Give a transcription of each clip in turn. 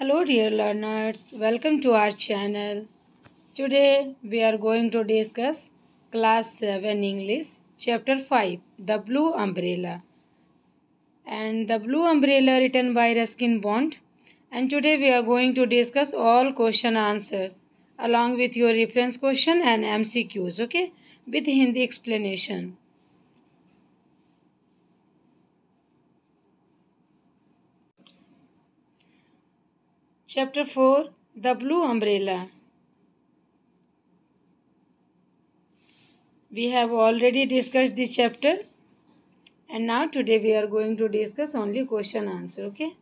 Hello dear learners, welcome to our channel. Today we are going to discuss class 7 English chapter 5 The Blue Umbrella, and The Blue Umbrella written by Ruskin Bond. And today we are going to discuss all question answer along with your reference question and MCQs, okay, with Hindi explanation. Chapter 4 The Blue Umbrella. We have already discussed this chapter, and now today we are going to discuss only question answer, okay?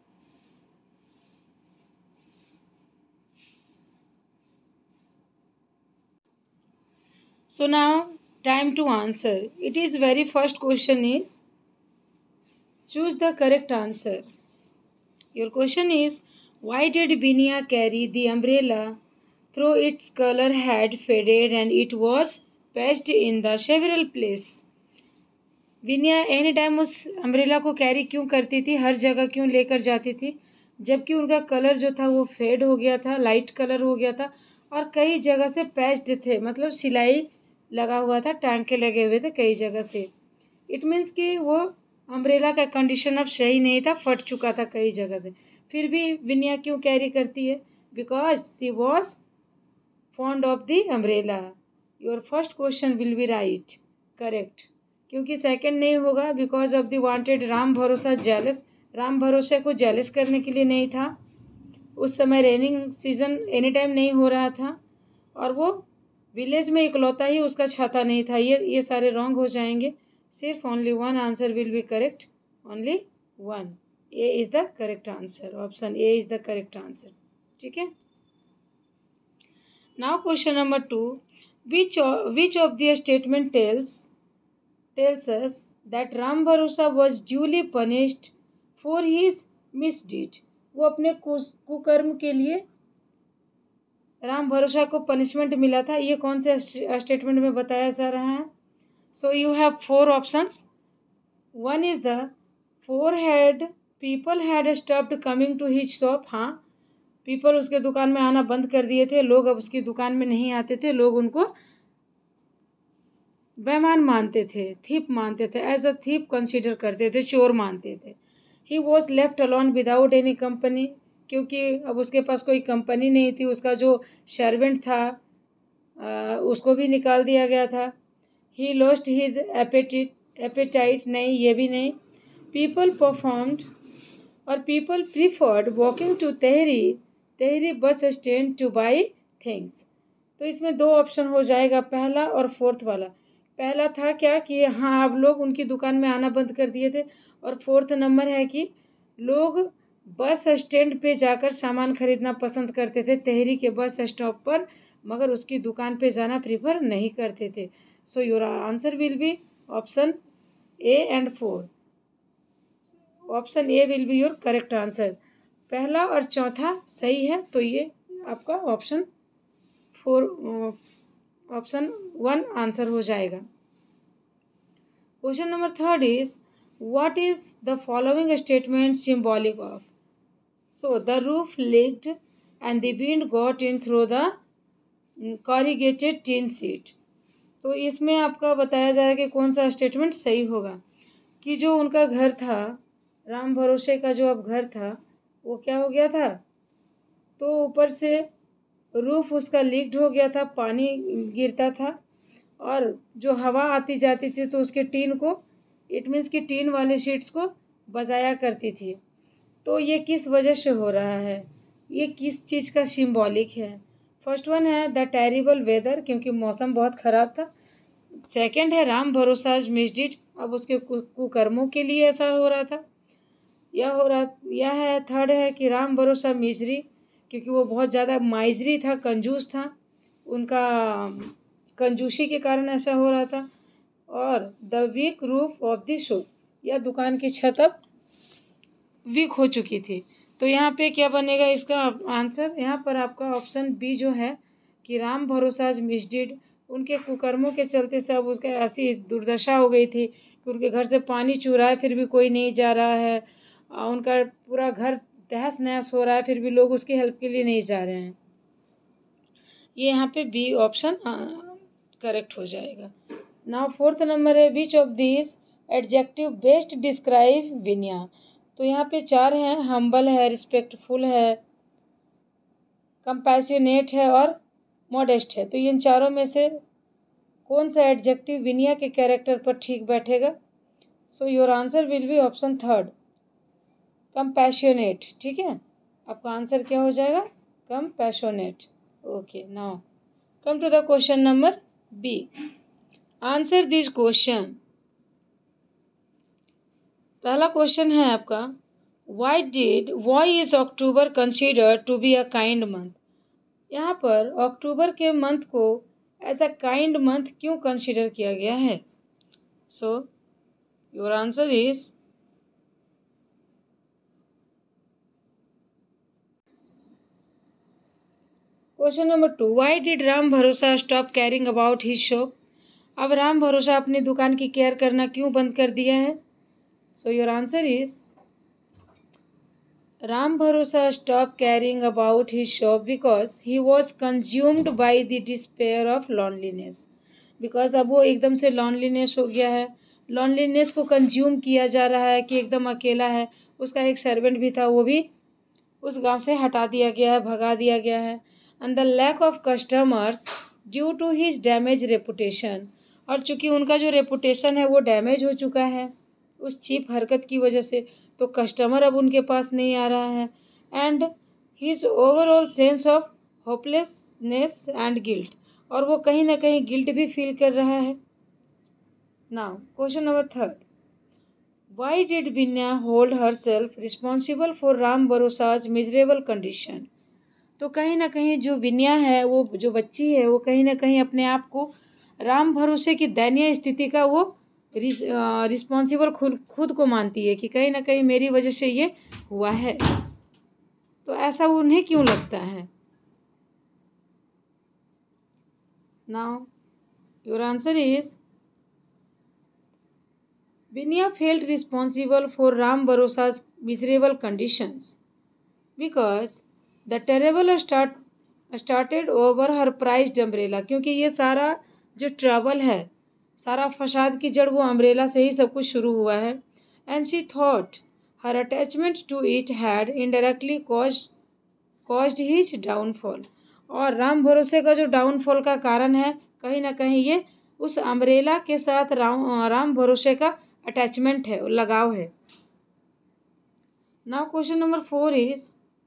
So now time to answer. It is very first question is choose the correct answer. Your question is, why did Binia carry the umbrella though its color had faded and it was patched in the several places? Vinaya any time उस umbrella को carry क्यों करती थी, हर जगह क्यों लेकर जाती थी, जबकि उनका कलर जो था वो फेड हो गया था, लाइट कलर हो गया था और कई जगह से पैच्ड थे, मतलब सिलाई लगा हुआ था, टांके लगे हुए थे कई जगह से. इट मीन्स कि वो अम्ब्रेला का कंडीशन अब सही नहीं था, फट चुका था कई जगह से. फिर भी विनिया क्यों कैरी करती है? Because she was fond of the umbrella. Your first question will be right, correct. क्योंकि सेकंड नहीं होगा, because of the wanted Ram Bharosa jealous. Ram भरोसे को जेलस करने के लिए नहीं था. उस समय रेनिंग सीजन एनी टाइम नहीं हो रहा था और वो विलेज में इकलौता ही उसका छाता नहीं था. ये सारे रॉन्ग हो जाएंगे. सिर्फ only one answer will be correct, only one. A is the correct answer. Option A is the correct answer. ठीक है. Now question number 2. Which of the statement tells us that Ram Bharosa was duly punished for his misdeed. वो अपने कुकर्म के लिए राम भरोसा को punishment मिला था. ये कौन से स्टेटमेंट में बताया जा रहा है? So you have 4 options. One is the people had stopped coming to his shop. हाँ, पीपल उसके दुकान में आना बंद कर दिए थे. लोग अब उसकी दुकान में नहीं आते थे. लोग उनको बेईमान मानते थे, थीप मानते थे, एज अ थीप कंसीडर करते थे, चोर मानते थे. He was left alone without any company. क्योंकि अब उसके पास कोई कंपनी नहीं थी. उसका जो सर्वेंट था उसको भी निकाल दिया गया था. He lost his appetite. नहीं, ये भी नहीं. पीपल परफॉर्म्ड और people preferred walking to Tehri bus stand two by things. तो इसमें 2 ऑप्शन हो जाएगा, पहला और फोर्थ वाला. पहला था क्या कि हाँ, अब लोग उनकी दुकान में आना बंद कर दिए थे. और फोर्थ नंबर है कि लोग बस स्टैंड पे जाकर सामान खरीदना पसंद करते थे, तेहरी के बस स्टॉप पर, मगर उसकी दुकान पे जाना प्रीफर नहीं करते थे. So your answer will be option A and 4. Option A will be your correct answer. पहला और चौथा सही है, तो ये आपका ऑप्शन 1 आंसर हो जाएगा. Question number 3 is, what is the following statement symbolic of? So the roof leaked and the wind got in through the corrugated tin sheet. तो इसमें आपका बताया जा रहा है कि कौन सा स्टेटमेंट सही होगा. कि जो उनका घर था, राम भरोसे का जो अब घर था, वो क्या हो गया था, तो ऊपर से रूफ उसका लीक्ड हो गया था, पानी गिरता था और जो हवा आती जाती थी तो उसके टीन को, इट मीन्स कि टीन वाले शीट्स को बजाया करती थी. तो ये किस वजह से हो रहा है, ये किस चीज़ का सिंबॉलिक है? फर्स्ट वन है द टेरिबल वेदर, क्योंकि मौसम बहुत ख़राब था. सेकंड है राम भरोसा मिसडीड, अब उसके कुकर्मों के लिए ऐसा हो रहा था. यह है थर्ड है कि राम भरोसा मिजरी, क्योंकि वो बहुत ज़्यादा माइजरी था, कंजूस था, उनका कंजूसी के कारण ऐसा हो रहा था. और the weak roof of the shop, या दुकान की छत अब वीक हो चुकी थी. तो यहाँ पे क्या बनेगा इसका आंसर? यहाँ पर आपका ऑप्शन बी जो है कि राम भरोसा मिसडीड, उनके कुकर्मों के चलते से अब उसका ऐसी दुर्दशा हो गई थी कि उनके घर से पानी चू रहा है फिर भी कोई नहीं जा रहा है. उनका पूरा घर तहस नहस हो रहा है, फिर भी लोग उसकी हेल्प के लिए नहीं जा रहे हैं। ये यहाँ पे बी ऑप्शन करेक्ट हो जाएगा। नाउ फोर्थ नंबर है, which of this adjective best describe Vinaya. तो यहाँ पे 4 हैं, हम्बल है, रिस्पेक्टफुल है, कंपैशनेट है और मॉडेस्ट है। तो इन चारों में से कौन सा एडजेक्टिव विनया के कैरेक्टर पर ठीक बैठेगा? So your answer will be option third, compassionate. ठीक है, आपका आंसर क्या हो जाएगा? Compassionate. Okay, now come to the question number B. Answer this question. पहला क्वेश्चन है आपका, why is October considered to be a kind month. यहाँ पर अक्टूबर के मंथ को एज अ काइंड मंथ क्यों कंसिडर किया गया है? So your answer is question number 2, why did Ram Bharosa stop caring about his shop. अब राम भरोसा अपनी दुकान की केयर करना क्यों बंद कर दिया है? So your answer is Ram Bharosa stop caring about his shop because he was consumed by the despair of loneliness. Because अब वो एकदम से लॉनलीनेस हो गया है, लॉनलीनेस को कंज्यूम किया जा रहा है कि एकदम अकेला है। उसका एक सर्वेंट भी था, वो भी उस गांव से हटा दिया गया है, भगा दिया गया है। And the lack of customers due to his damage reputation. और चूंकि उनका जो रेपुटेशन है वो डैमेज हो चुका है उस चीप हरकत की वजह से, तो कस्टमर अब उनके पास नहीं आ रहा है। And his overall sense of hopelessness and guilt, और वो कहीं ना कहीं गिल्ट भी फील कर रहा है। Now question number third, why did Vinya hold herself responsible for Ram Bharosa's miserable condition. तो कहीं ना कहीं जो विन्या है, वो जो बच्ची है, वो कहीं ना कहीं अपने आप को राम भरोसे की दयनीय स्थिति का वो रिस्पॉन्सिबल खुद को मानती है कि कहीं ना कहीं मेरी वजह से ये हुआ है। तो ऐसा उन्हें क्यों लगता है? Now your answer is Vinaya felt responsible for Ram Bharosa's miserable conditions because the terrible started over her prized umbrella। क्योंकि ये सारा जो ट्रबल है, सारा फसाद की जड़ वो अम्ब्रेला से ही सब कुछ शुरू हुआ है। And she thought her attachment to it had indirectly caused his downfall. और राम भरोसे का जो डाउनफॉल का कारण है, कहीं ना कहीं ये उस अम्ब्रेला के साथ राम भरोसे का अटैचमेंट है, लगाव है। Now question number 4 is,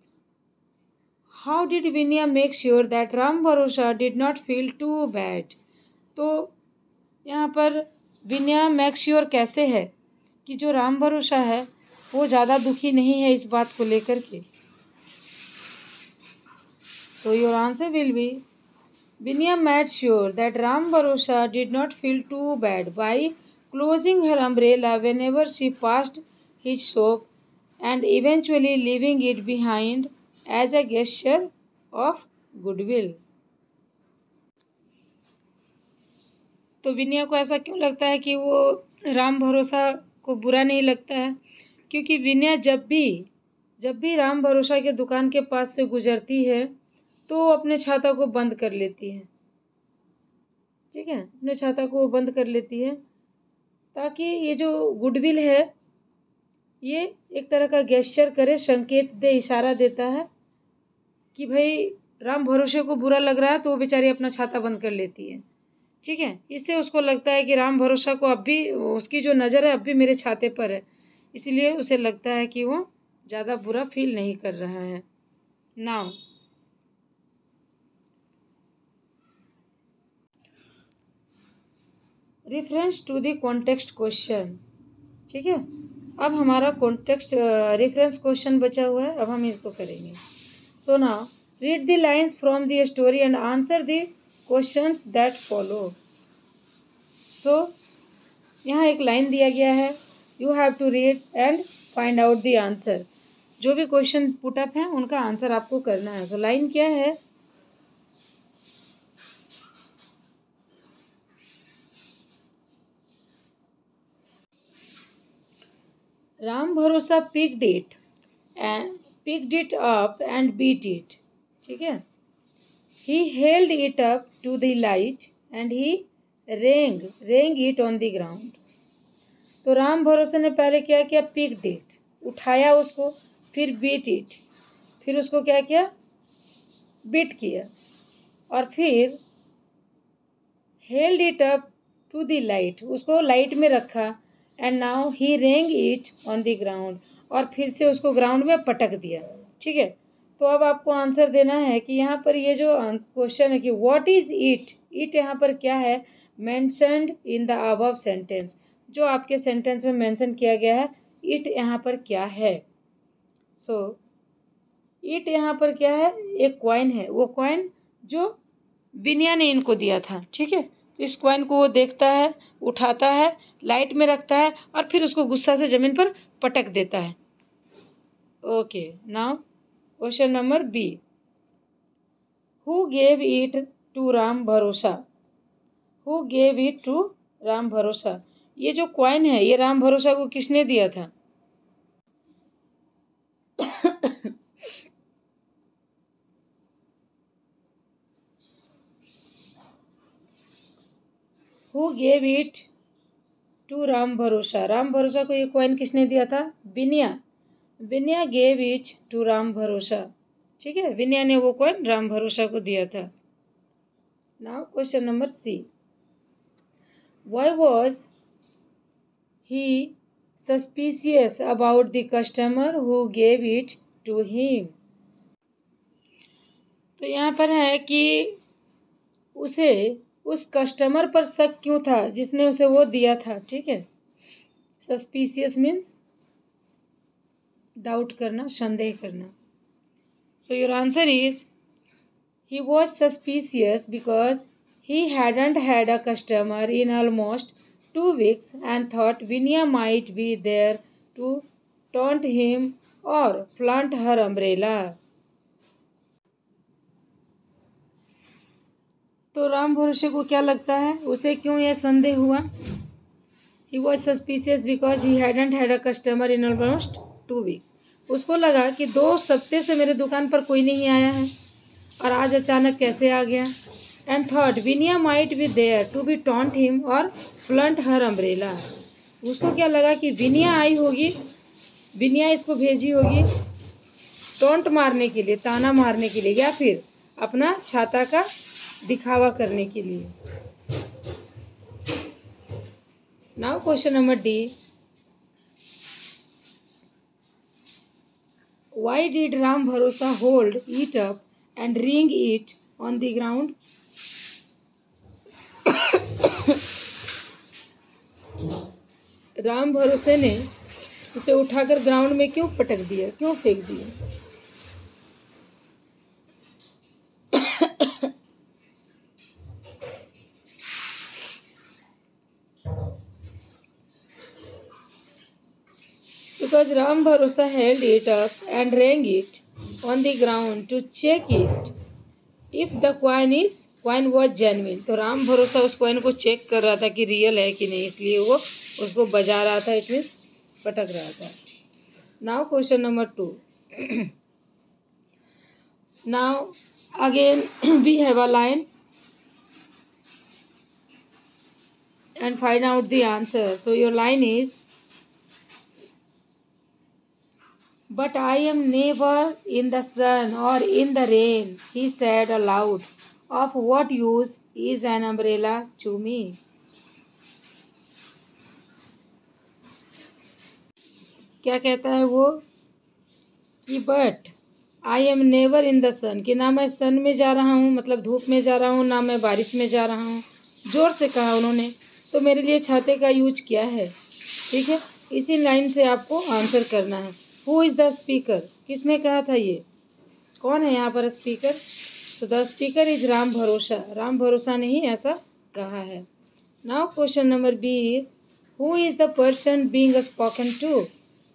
how did Vinaya make sure that Ram Bharosa did not feel too bad. तो यहाँ पर विनया मेक श्योर कैसे है कि जो राम भरोसा है वो ज़्यादा दुखी नहीं है इस बात को लेकर के? So your answer will be, Vinaya made sure that Ram Bharosa did not feel too bad by closing her umbrella whenever she passed his shop and eventually leaving it behind as a gesture of goodwill। तो विनया को ऐसा क्यों लगता है कि वो राम भरोसा को बुरा नहीं लगता है? क्योंकि विनया जब भी राम भरोसा के दुकान के पास से गुजरती है तो वो अपने छाता को बंद कर लेती है। ठीक है, अपने छाता को वो बंद कर लेती है ताकि ये जो गुडविल है ये एक तरह का गेस्चर करे, संकेत दे, इशारा देता है कि भाई राम भरोसे को बुरा लग रहा है तो वो बेचारी अपना छाता बंद कर लेती है। ठीक है, इससे उसको लगता है कि राम भरोसा को अब भी उसकी जो नज़र है अब भी मेरे छाते पर है, इसीलिए उसे लगता है कि वो ज़्यादा बुरा फील नहीं कर रहा है। Now reference to the context question. ठीक है, अब हमारा कॉन्टेक्स्ट रेफरेंस क्वेश्चन बचा हुआ है, अब हम इसको करेंगे। So now read the lines from the story and answer the questions that follow. So यहाँ एक लाइन दिया गया है, you have to read and find out the answer. जो भी क्वेश्चन पुटअप है उनका आंसर आपको करना है। तो लाइन क्या है? राम भरोसा picked it picked it up and beat it. ठीक है. He held it up to the light and he rang it on the ground. तो राम भरोसे ने पहले क्या किया, picked it, उठाया उसको, फिर beat it, फिर उसको क्या किया, beat किया, और फिर held it up to the light, उसको लाइट में रखा, and now he rang it on the ground, और फिर से उसको ग्राउंड में पटक दिया. ठीक है. तो अब आपको आंसर देना है कि यहाँ पर ये जो क्वेश्चन है कि व्हाट इज इट, इट यहाँ पर क्या है, mentioned in the above sentence, जो आपके सेंटेंस में मेंशन किया गया है, इट यहाँ पर क्या है. सो इट यहाँ पर क्या है, एक कॉइन है, वो कॉइन जो विनया ने इनको दिया था. ठीक है. तो इस कॉइन को वो देखता है, उठाता है, लाइट में रखता है, और फिर उसको गुस्सा से जमीन पर पटक देता है. Okay. Now question number B. Who gave it to Ram Bharosa. Who gave it to Ram Bharosa. ये जो कॉइन है, ये राम भरोसा को किसने दिया था. Who gave it to Ram Bharosa. Ram Bharosa को ये कॉइन किसने दिया था, Vinaya. Vinaya gave it to Ram Bharosa. ठीक है. विनया ने वो कॉइन राम भरोसा को दिया था. Now question number C. Why was he suspicious about the customer who gave it to him. तो यहाँ पर है कि उसे उस कस्टमर पर शक क्यों था जिसने उसे वो दिया था. ठीक है. सस्पिशियस मीन्स डाउट करना, संदेह करना. So your answer is he was suspicious because he hadn't had a customer in almost 2 weeks and thought Vinya might be there to taunt him or flaunt her umbrella. तो राम भरोसे को क्या लगता है, उसे क्यों यह संदेह हुआ. He was suspicious because he hadn't had a customer in almost 2 weeks. उसको लगा कि 2 हफ्ते से मेरे दुकान पर कोई नहीं आया है, और आज अचानक कैसे आ गया. And thought Vinya might be there to be taunt him or flaunt her umbrella. उसको क्या लगा कि विनिया आई होगी, विनिया इसको भेजी होगी टॉन्ट मारने के लिए, ताना मारने के लिए, या फिर अपना छाता का दिखावा करने के लिए. Now question number D. Why did Ram Bharosa hold it up and ring it on the ground? Ram भरोसे ने उसे उठाकर ग्राउंड में क्यों पटक दिया, क्यों फेंक दिया. Because Ram Bharosa held it up and rang it on the ground to check it if the coin was genuine. तो राम भरोसा उस कॉइन को चेक कर रहा था कि रियल है कि नहीं, इसलिए वो उसको बजा रहा था, इसमें पटक रहा था. Now question number 2. Now again we have a line and find out the answer. So your line is, but I am never in the sun or in the rain, he said aloud. Of what use is an umbrella to me? क्या कहता है वो कि but I am never in the sun, कि ना मैं सन में जा रहा हूँ, मतलब धूप में जा रहा हूँ, ना मैं बारिश में जा रहा हूँ. जोर से कहा उन्होंने, तो मेरे लिए छाते का यूज किया है. ठीक है. इसी लाइन से आपको आंसर करना है. हु इज़ द स्पीकर, किसने कहा था, ये कौन है यहाँ पर speaker. So the speaker is Ram Bharosa. Ram Bharosa ने ही ऐसा कहा है. Now question number B is, who is the person being spoken to.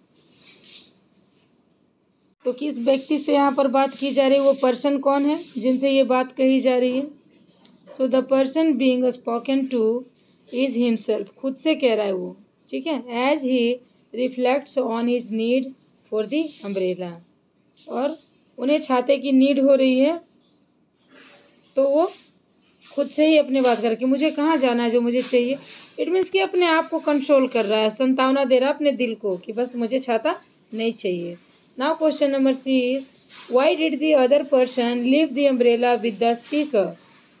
तो किस व्यक्ति से यहाँ पर बात की जा रही है, वो पर्सन कौन है जिनसे ये बात कही जा रही है. So the person being spoken to is himself. खुद से कह रहा है वो. ठीक है. As he reflects on his need for the umbrella. और उन्हें छाते की नीड हो रही है, तो वो खुद से ही अपने बात करके मुझे कहाँ जाना है, जो मुझे चाहिए। इट मीन्स कि अपने आप को कंट्रोल कर रहा है, संतावना दे रहा है अपने दिल को कि बस मुझे छाता नहीं चाहिए। Now question number C is why did the other person leave the umbrella with the speaker.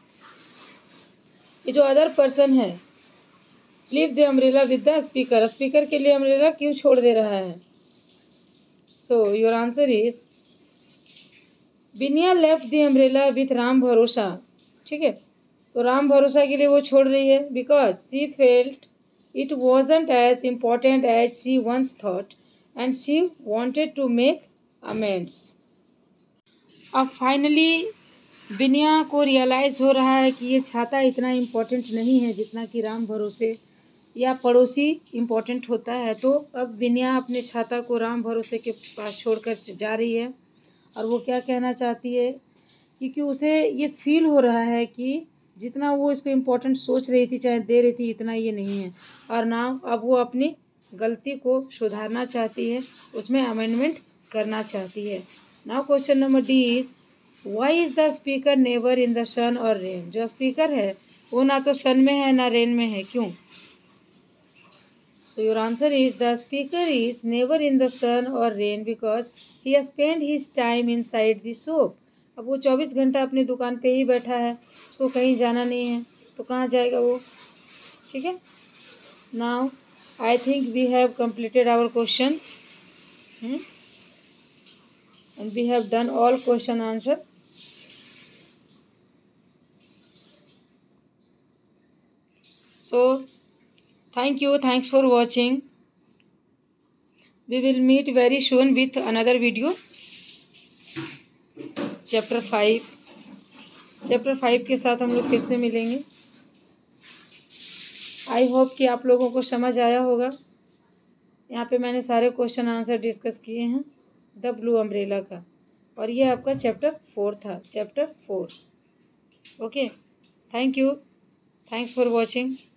ये जो अदर पर्सन है, leave the umbrella with the speaker, speaker के लिए अम्ब्रेला क्यों छोड़ दे रहा है। So your answer is Binya left the umbrella with Ram Bharosa. ठीक है, तो राम भरोसा के लिए वो छोड़ रही है because she felt it wasn't as important as she once thought and she wanted to make amends. अब फाइनली बिनिया को रियलाइज़ हो रहा है कि ये छाता इतना इम्पोर्टेंट नहीं है जितना कि राम भरोसे या पड़ोसी इम्पोर्टेंट होता है। तो अब बिनिया अपने छाता को राम भरोसे के पास छोड़कर जा रही है और वो क्या कहना चाहती है, क्योंकि उसे ये फील हो रहा है कि जितना वो इसको इम्पोर्टेंट सोच रही थी, चाहे दे रही थी, इतना ये नहीं है। और ना अब वो अपनी गलती को सुधारना चाहती है, उसमें अमेंडमेंट करना चाहती है। Now question number D is why is the speaker never in the sun or rain. जो स्पीकर है वो ना तो सन में है ना रेन में है, क्यों। So your answer is the speaker is never in the sun or rain because he has spent his time inside the shop. अब वो 24 घंटा अपनी दुकान पे ही बैठा है, उसको कहीं जाना नहीं है, तो कहाँ जाएगा वो। ठीक है, now I think we have completed our question and we have done all question answer. So thanks for watching. We will meet very soon with another video. Chapter 5 के साथ हम लोग फिर से मिलेंगे। आई होप कि आप लोगों को समझ आया होगा। यहाँ पे मैंने सारे क्वेश्चन आंसर डिस्कस किए हैं द ब्लू अम्ब्रेला का, और ये आपका चैप्टर 4 था, chapter 4। Okay, thank you, thanks for watching.